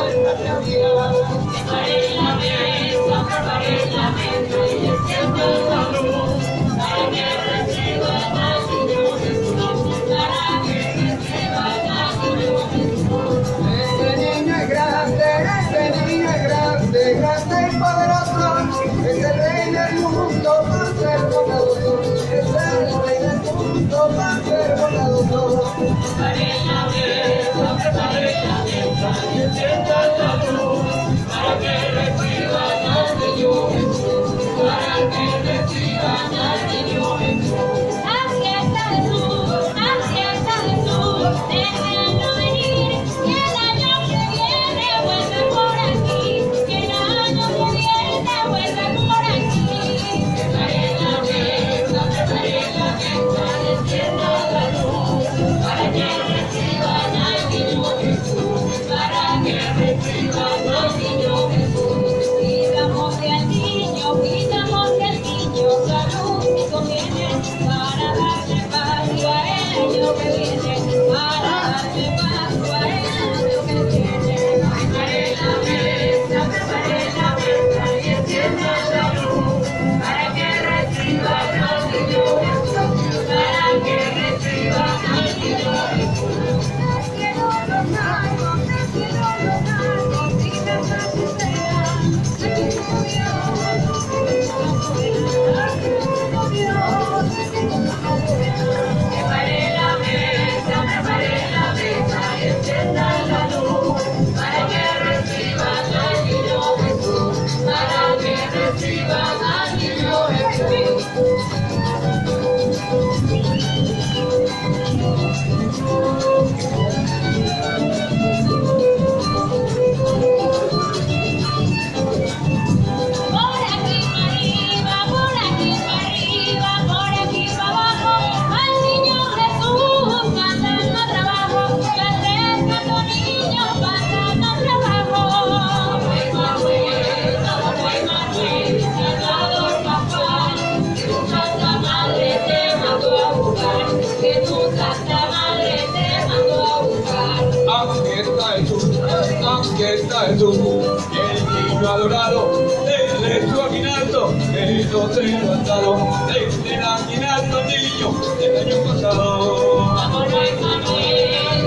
El niño adorado, desde su aguinaldo, el otro levantado, desde el aguinaldo niño del año pasado. Vámonos Manuel,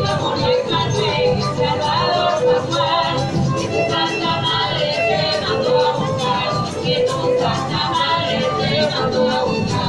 Salvador Pascual, que tu Santa Madre te mandó a buscar, que tu Santa Madre te mandó a buscar.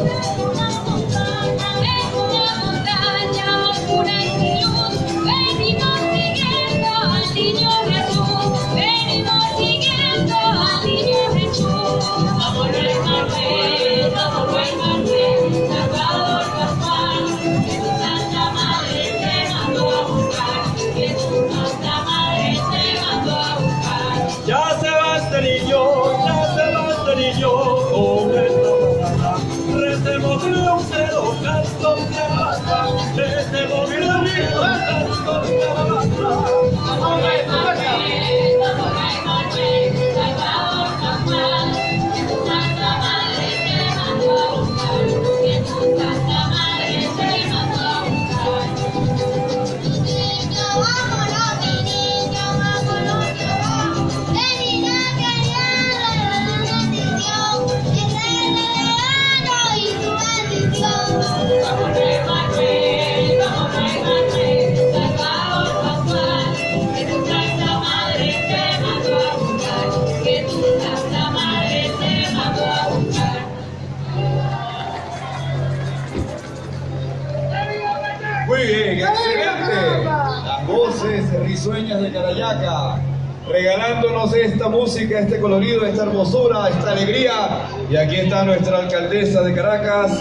En una montaña oscura y sin luz, venimos siguiendo al niño Jesús, venimos siguiendo al niño Jesús. Vámonos Manuel, Salvador Pascual, que tu Santa Madre te mandó a buscar, que tu Santa Madre te mandó a buscar. Ya se va este niño, con esta pasada, recemos un dedo, canto de basta, recemos un dedo, canto de basta. Vámonos Manuel, Salvador Pascual, que tu Santa Madre te mandó a buscar, que tu Santa Madre te mandó a buscar. Vámonos mi niño, vámonos yo, de niña querida la bendición, que sea el verano y tu bendición. Vámonos Manuel, Salvador Pascual, que tu Santa Madre te mandó a buscar, que tu Santa Madre te mandó a buscar. Muy bien, excelente. Las voces risueñas de Carayaca, regalándonos esta música, este colorido, esta hermosura, esta alegría. Y aquí está nuestra alcaldesa de Caracas.